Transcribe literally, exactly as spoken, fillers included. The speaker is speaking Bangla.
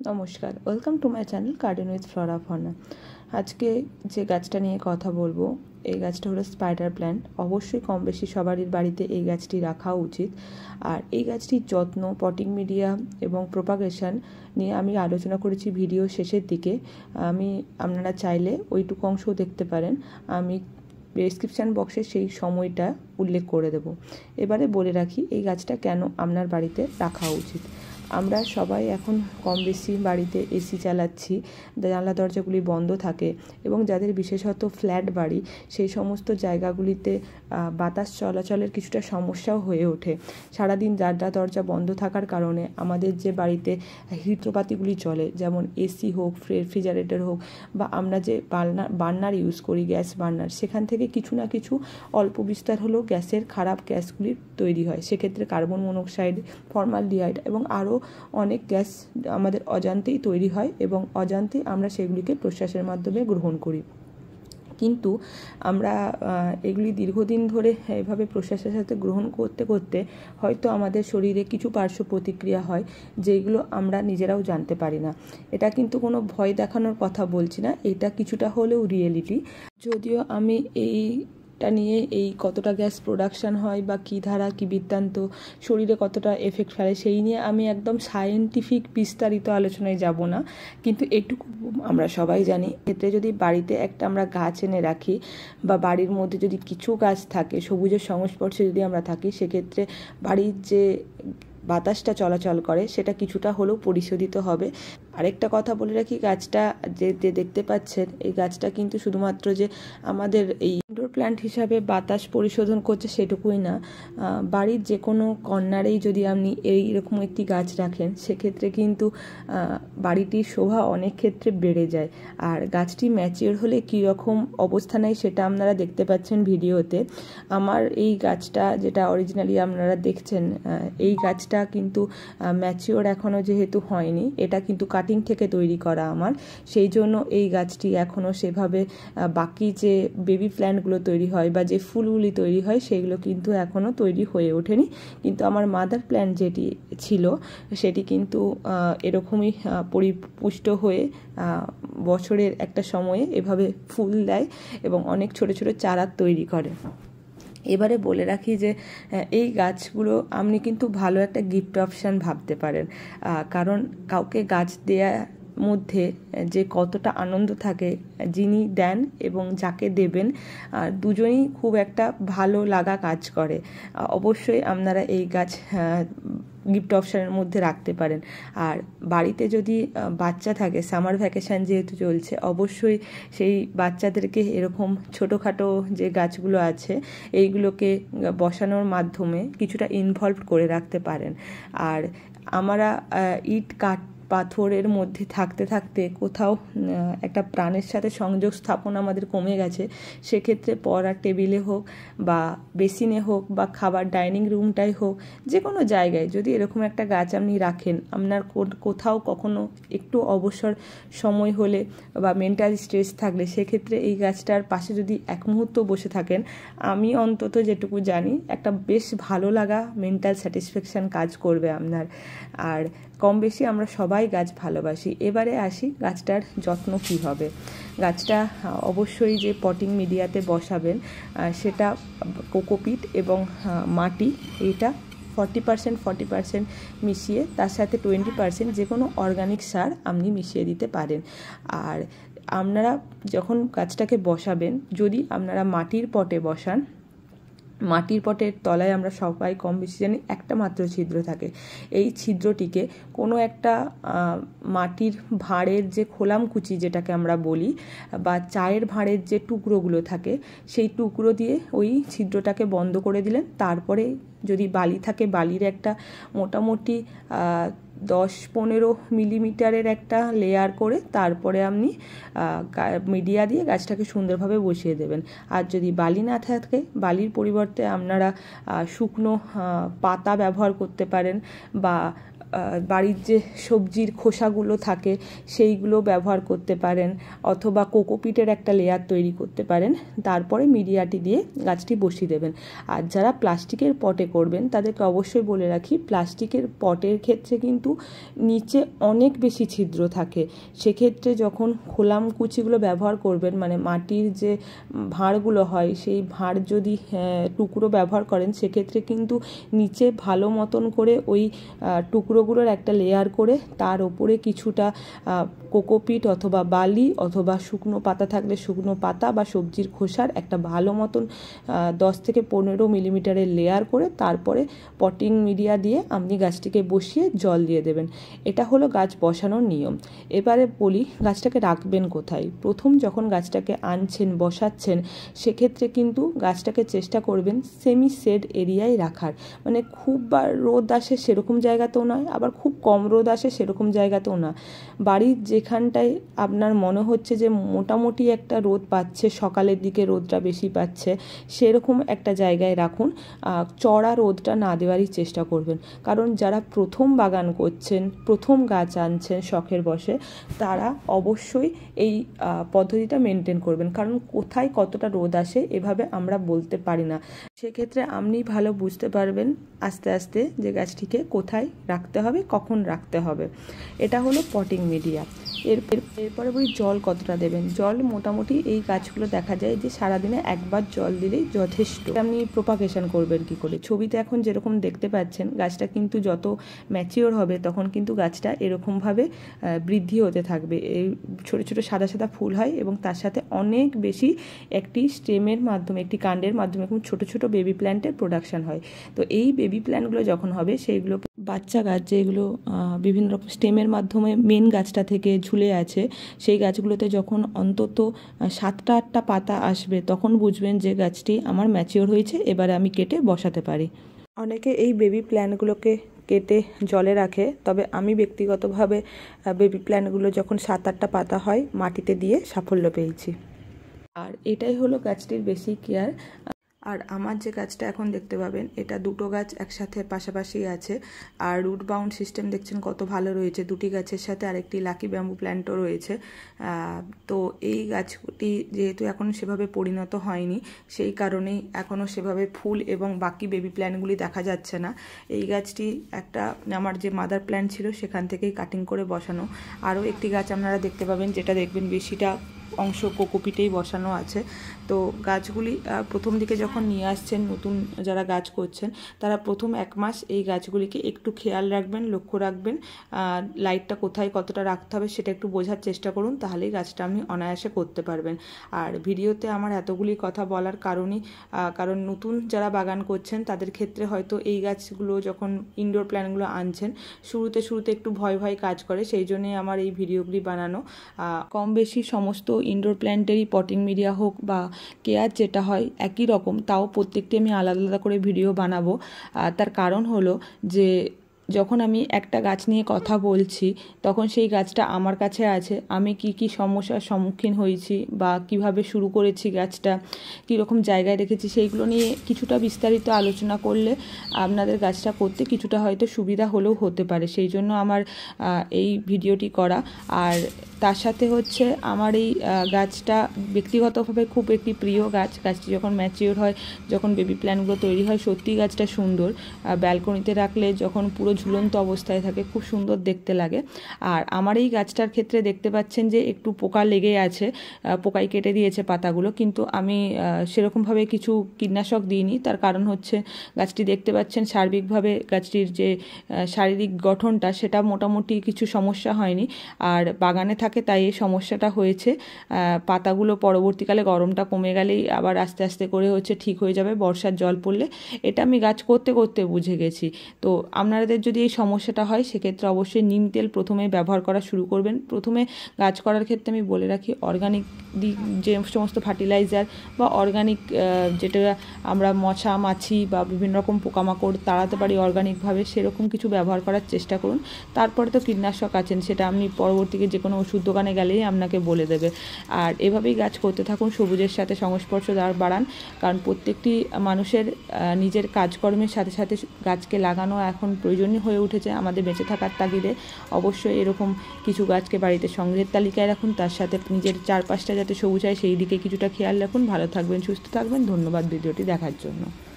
নমস্কার, welcome to my channel garden with flora fauna. আজকে যে গাছটা নিয়ে কথা বলবো এই গাছটা হলো স্পাইডার প্ল্যান্ট। অবশ্যই কম বেশি সবারই বাড়িতে এই গাছটি রাখা উচিত। আর এই গাছটির যত্ন, পটিং মিডিয়া এবং প্রোপাগেশন নিয়ে আমি আলোচনা করেছি ভিডিও শেষের দিকে। আমি আপনারা চাইলে ওইটুকু অংশও দেখতে পারেন, আমি ডেসক্রিপশান বক্সে সেই সময়টা উল্লেখ করে দেব। এবারে বলে রাখি এই গাছটা কেন আপনার বাড়িতে রাখা উচিত। আমরা সবাই এখন কম বেশি বাড়িতে এসি চালাচ্ছি, জানলা দরজাগুলি বন্ধ থাকে এবং যাদের বিশেষত ফ্ল্যাট বাড়ি সেই সমস্ত জায়গাগুলিতে বাতাস চলাচলের কিছুটা সমস্যাও হয়ে ওঠে। সারাদিন জানলা দরজা বন্ধ থাকার কারণে আমাদের যে বাড়িতে যন্ত্রপাতিগুলি চলে, যেমন এসি হোক, রেফ্রিজারেটর হোক, বা আমরা যে বার্নার বার্নার ইউজ করি, গ্যাস বার্নার, সেখান থেকে কিছু না কিছু অল্প বিস্তার হলেও গ্যাসের খারাপ গ্যাসগুলি তৈরি হয়। সেক্ষেত্রে কার্বন মনোক্সাইড, ফর্মালডিহাইড এবং আরও অনেক গ্যাস আমাদের অজান্তেই তৈরি হয় এবং অজান্তেই আমরা সেগুলিকে প্রশ্বাসের মাধ্যমে গ্রহণ করি। কিন্তু আমরা এগুলি দীর্ঘদিন ধরে এভাবে প্রশ্বাসের সাথে গ্রহণ করতে করতে হয়তো আমাদের শরীরে কিছু পার্শ্ব প্রতিক্রিয়া হয়, যেগুলো আমরা নিজেরাও জানতে পারি না। এটা কিন্তু কোনো ভয় দেখানোর কথা বলছি না, এটা কিছুটা হলেও রিয়েলিটি। যদিও আমি এই এটা নিয়ে এই কতটা গ্যাস প্রোডাকশান হয় বা কী ধারা কী বৃত্তান্ত শরীরে কতটা এফেক্ট ফেলে সেই নিয়ে আমি একদম সায়েন্টিফিক বিস্তারিত আলোচনায় যাব না, কিন্তু এটুকু আমরা সবাই জানি, ক্ষেত্রে যদি বাড়িতে একটা আমরা গাছ এনে রাখি বা বাড়ির মধ্যে যদি কিছু গাছ থাকে, সবুজের সংস্পর্শে যদি আমরা থাকি, সেক্ষেত্রে বাড়ির যে বাতাসটা চলাচল করে সেটা কিছুটা হলেও পরিশোধিত হবে। আরেকটা কথা বলে রাখি, গাছটা যে যে দেখতে পাচ্ছেন এই গাছটা কিন্তু শুধুমাত্র যে আমাদের এই ইনডোর প্ল্যান্ট হিসাবে বাতাস পরিশোধন করছে সেটুকুই না, বাড়ির যে কোনো কর্নারেই যদি আপনি এইরকম একটি গাছ রাখেন সেক্ষেত্রে কিন্তু বাড়িটির শোভা অনেক ক্ষেত্রে বেড়ে যায়। আর গাছটি ম্যাচিওর হলে কীরকম অবস্থা নেয় সেটা আপনারা দেখতে পাচ্ছেন ভিডিওতে। আমার এই গাছটা যেটা অরিজিনালি আপনারা দেখছেন, এই গাছটা কিন্তু ম্যাচিওর এখনও যেহেতু হয়নি, এটা কিন্তু কাটিং থেকে তৈরি করা আমার, সেই জন্য এই গাছটি এখনও সেভাবে বাকি যে বেবি প্ল্যান্টগুলো তৈরি হয় বা যে ফুলগুলি তৈরি হয় সেগুলো কিন্তু এখনও তৈরি হয়ে ওঠেনি। কিন্তু আমার মাদার প্ল্যান্ট যেটি ছিল সেটি কিন্তু এরকমই পরিপুষ্ট হয়ে বছরের একটা সময়ে এভাবে ফুল দেয় এবং অনেক ছোট ছোট চারা তৈরি করে। এবারে বলে রাখি যে এই গাছগুলো আপনি কিন্তু ভালো একটা গিফট অপশান ভাবতে পারেন, কারণ কাউকে গাছ দেয়া মধ্যে যে কতটা আনন্দ থাকে, যিনি দেন এবং যাকে দেবেন দুজনেই খুব একটা ভালো লাগা কাজ করে। অবশ্যই আপনারা এই গাছ গিফট অপশানের মধ্যে রাখতে পারেন। আর বাড়িতে যদি বাচ্চা থাকে, সামার ভ্যাকেশান যেহেতু চলছে, অবশ্যই সেই বাচ্চাদেরকে এরকম ছোটোখাটো যে গাছগুলো আছে এইগুলোকে বসানোর মাধ্যমে কিছুটা ইনভলভ করে রাখতে পারেন। আর আমরা ইট কাঠ পাথরের মধ্যে থাকতে থাকতে কোথাও একটা প্রাণের সাথে সংযোগ স্থাপন আমাদের কমে গেছে। সেক্ষেত্রে পড়ার টেবিলে হোক বা বেসিনে হোক বা খাবার ডাইনিং রুমটাই হোক, যে কোনো জায়গায় যদি এরকম একটা গাছ আপনি রাখেন, আপনার কোথাও কখনো একটু অবসর সময় হলে বা মেন্টাল স্ট্রেস থাকলে সেক্ষেত্রে এই গাছটার পাশে যদি এক মুহূর্ত বসে থাকেন, আমি অন্তত যেটুকু জানি একটা বেশ ভালো লাগা, মেন্টাল স্যাটিসফ্যাকশান কাজ করবে আপনার। আর কম বেশি আমরা সবাই গাছ ভালোবাসি। এবারে আসি গাছটার যত্ন কী হবে। গাছটা অবশ্যই যে পটিং মিডিয়াতে বসাবেন সেটা কোকোপিট এবং মাটি, এইটা ফর্টি পার্সেন্ট ফর্টি পার্সেন্ট মিশিয়ে তার সাথে টোয়েন্টি পার্সেন্ট যে কোনো অর্গানিক সার আপনি মিশিয়ে দিতে পারেন। আর আপনারা যখন গাছটাকে বসাবেন, যদি আপনারা মাটির পটে বসান, মাটির পটের তলায় আমরা সবাই কম বেশি জানি একটা মাত্র ছিদ্র থাকে। এই ছিদ্রটিকে কোনো একটা মাটির ভাঁড়ের যে খোলামকুচি যেটাকে আমরা বলি, বা চায়ের ভাঁড়ের যে টুকরোগুলো থাকে সেই টুকরো দিয়ে ওই ছিদ্রটাকে বন্ধ করে দিলেন। তারপরে যদি বালি থাকে, বালির একটা মোটামুটি দশ পনেরো মিলিমিটারের একটা লেয়ার করে তারপরে আপনি মিডিয়া দিয়ে গাছটাকে সুন্দরভাবে বসিয়ে দেবেন। আর যদি বালি না থাকে, বালির পরিবর্তে আপনারা শুকনো পাতা ব্যবহার করতে পারেন বা বাড়ির যে সবজির খোসাগুলো থাকে সেইগুলো ব্যবহার করতে পারেন, অথবা কোকোপিটের একটা লেয়ার তৈরি করতে পারেন। তারপরে মিডিয়াটি দিয়ে গাছটি বসিয়ে দেবেন। আর যারা প্লাস্টিকের পটে করবেন তাদেরকে অবশ্যই বলে রাখি, প্লাস্টিকের পটের ক্ষেত্রে কিন্তু নিচে অনেক বেশি ছিদ্র থাকে। সেক্ষেত্রে যখন খোলাম কুচিগুলো ব্যবহার করবেন, মানে মাটির যে ভাঁড়গুলো হয় সেই ভাঁড় যদি টুকরো ব্যবহার করেন, সেক্ষেত্রে কিন্তু নিচে ভালো মতন করে ওই টুকরোগুলোর একটা লেয়ার করে তার ওপরে কিছুটা কোকোপিট অথবা বালি অথবা শুকনো পাতা থাকলে শুকনো পাতা বা সবজির খোসার একটা ভালো মতন দশ থেকে পনেরো মিলিমিটারের লেয়ার করে তারপরে পটিং মিডিয়া দিয়ে আপনি গাছটিকে বসিয়ে জল দিয়ে দেবেন। এটা হলো গাছ বসানোর নিয়ম। এবারে বলি গাছটাকে রাখবেন কোথায়। প্রথম যখন গাছটাকে আনছেন বসাচ্ছেন, সেক্ষেত্রে কিন্তু গাছটাকে চেষ্টা করবেন সেমি শেড এরিয়ায় রাখার, মানে খুব রোদ আসে সেরকম জায়গাতেও নয়, আবার খুব কম রোদ আসে সেরকম জায়গাতেও না। বাড়ির যেখানটায় আপনার মনে হচ্ছে যে মোটামুটি একটা রোদ পাচ্ছে, সকালের দিকে রোদটা বেশি পাচ্ছে, সেরকম একটা জায়গায় রাখুন। চড়া রোদটা না দেওয়ারই চেষ্টা করবেন, কারণ যারা প্রথম বাগান করছেন, প্রথম গাছ আনছেন শখের বসে, তারা অবশ্যই এই পদ্ধতিটা মেনটেন করবেন, কারণ কোথায় কতটা রোদ আসে এভাবে আমরা বলতে পারি না। সেক্ষেত্রে আপনি ভালো বুঝতে পারবেন আস্তে আস্তে যে গাছটিকে কোথায় রাখতে হবে, কখন রাখতে হবে। এটা হলো পটিং মিডিয়া। এর এরপরে বলি জল কতটা দেবেন। জল মোটামুটি এই গাছগুলো দেখা যায় যে সারাদিনে একবার জল দিলেই যথেষ্ট। আপনি প্রোপাগেশন করবেন কি করে, ছবিতে এখন যেরকম দেখতে পাচ্ছেন গাছটা কিন্তু যত ম্যাচিওর হবে তখন কিন্তু গাছটা এরকমভাবে বৃদ্ধি হতে থাকবে। এই ছোটো ছোটো সাদা সাদা ফুল হয় এবং তার সাথে অনেক বেশি একটি স্টেমের মাধ্যমে, একটি কাণ্ডের মাধ্যমে এবং ছোটো ছোটো বেবি প্ল্যান্টের প্রোডাকশান হয়। তো এই বেবি প্ল্যান্টগুলো যখন হবে সেইগুলোকে বাচ্চা গাছ যেগুলো বিভিন্ন রকম স্টেমের মাধ্যমে মেন গাছটা থেকে ঝুলে আছে, সেই গাছগুলোতে যখন অন্তত সাতটা আটটা পাতা আসবে তখন বুঝবেন যে গাছটি আমার ম্যাচিওর হয়েছে, এবারে আমি কেটে বসাতে পারি। অনেকে এই বেবি প্ল্যান্টগুলোকে কেটে জলে রাখে, তবে আমি ব্যক্তিগতভাবে বেবি প্ল্যান্টগুলো যখন সাত আটটা পাতা হয় মাটিতে দিয়ে সাফল্য পেয়েছি। আর এটাই হলো গাছটির বেসিক কেয়ার। আর আমার যে গাছটা এখন দেখতে পাবেন, এটা দুটো গাছ একসাথে পাশাপাশি আছে, আর রুট বাউন্ড সিস্টেম দেখছেন কত ভালো রয়েছে। দুটি গাছের সাথে আরেকটি লাকি ব্যাম্বু প্ল্যান্টও রয়েছে। তো এই গাছটি যেহেতু এখন সেভাবে পরিণত হয়নি, সেই কারণেই এখনও সেভাবে ফুল এবং বাকি বেবি প্ল্যান্টগুলি দেখা যাচ্ছে না। এই গাছটি একটা আমার যে মাদার প্ল্যান্ট ছিল সেখান থেকেই কাটিং করে বসানো। আরও একটি গাছ আপনারা দেখতে পাবেন, যেটা দেখবেন বেশিটা অংশ কোকোপিটেই বসানো আছে। তো গাছগুলি প্রথম দিকে যখন নিয়ে আসছেন, নতুন যারা গাছ করছেন তারা প্রথম এক মাস এই গাছগুলিকে একটু খেয়াল রাখবেন, লক্ষ্য রাখবেন, লাইটটা কোথায় কতটা রাখতে হবে সেটা একটু বোঝার চেষ্টা করুন, তাহলেই গাছটা আপনি অনায়াসে করতে পারবেন। আর ভিডিওতে আমার এতগুলি কথা বলার কারণই কারণ নতুন যারা বাগান করছেন তাদের ক্ষেত্রে হয়তো এই গাছগুলো যখন ইনডোর প্ল্যান্টগুলো আনছেন শুরুতে শুরুতে একটু ভয় ভয় কাজ করে, সেই জন্যই আমার এই ভিডিওগুলি বানানো। কম বেশি সমস্ত ইনডোর প্ল্যান্টেরই পটিং মিডিয়া হোক বা কেয়ার যেটা হয় একই রকম, তাও প্রত্যেকটি আমি আলাদা আলাদা করে ভিডিও বানাবো। তার কারণ হলো যে যখন আমি একটা গাছ নিয়ে কথা বলছি তখন সেই গাছটা আমার কাছে আছে, আমি কি কি সমস্যার সম্মুখীন হয়েছি বা কিভাবে শুরু করেছি, গাছটা কীরকম জায়গায় রেখেছি, সেইগুলো নিয়ে কিছুটা বিস্তারিত আলোচনা করলে আপনাদের গাছটা করতে কিছুটা হয়তো সুবিধা হলেও হতে পারে। সেই জন্য আমার এই ভিডিওটি করা। আর তার সাথে হচ্ছে আমার এই গাছটা ব্যক্তিগতভাবে খুব একটি প্রিয় গাছ। গাছটি যখন ম্যাচিওর হয়, যখন বেবি প্ল্যান্টগুলো তৈরি হয়, সত্যিই গাছটা সুন্দর। ব্যালকনিতে রাখলে যখন পুরো ঝুলন্ত অবস্থায় থাকে খুব সুন্দর দেখতে লাগে। আর আমার এই গাছটার ক্ষেত্রে দেখতে পাচ্ছেন যে একটু পোকা লেগে আছে, পোকাই কেটে দিয়েছে পাতাগুলো, কিন্তু আমি সেরকমভাবে কিছু কীটনাশক দিইনি। তার কারণ হচ্ছে গাছটি দেখতে পাচ্ছেন সার্বিকভাবে গাছটির যে শারীরিক গঠনটা সেটা মোটামুটি কিছু সমস্যা হয়নি, আর বাগানে থাকে তাই এই সমস্যাটা হয়েছে। পাতাগুলো পরবর্তীকালে গরমটা কমে গেলেই আবার আস্তে আস্তে করে হচ্ছে ঠিক হয়ে যাবে বর্ষার জল পড়লে, এটা আমি গাছ করতে করতে বুঝে গেছি। তো আপনাদের যদি এই সমস্যাটা হয় সেক্ষেত্রে অবশ্যই নিম তেল প্রথমে ব্যবহার করা শুরু করবেন। প্রথমে গাছ করার ক্ষেত্রে আমি বলে রাখি অর্গানিক যে সমস্ত ফার্টিলাইজার বা অর্গানিক যেটা আমরা মশা মাছি বা বিভিন্ন রকম পোকামাকড় তাড়াতে পারি অর্গানিকভাবে, সেরকম কিছু ব্যবহার করার চেষ্টা করুন। তারপরে তো কীটনাশক আছেন, সেটা আপনি পরবর্তীকে যে কোনো ওষুধ দোকানে গেলেই আপনাকে বলে দেবে। আর এভাবেই গাছ করতে থাকুন, সবুজের সাথে সংস্পর্শ দ্বার বাড়ান, কারণ প্রত্যেকটি মানুষের নিজের কাজকর্মের সাথে সাথে গাছকে লাগানো এখন প্রয়োজনীয় হয়ে উঠেছে আমাদের বেঁচে থাকার তাগিদে। অবশ্যই এরকম কিছু গাছকে বাড়িতে সংগ্রহের তালিকায় রাখুন, তার সাথে নিজের চারপাশটা যাতে সবুজ হয় সেই দিকে কিছুটা খেয়াল রাখুন। ভালো থাকবেন, সুস্থ থাকবেন। ধন্যবাদ ভিডিওটি দেখার জন্য।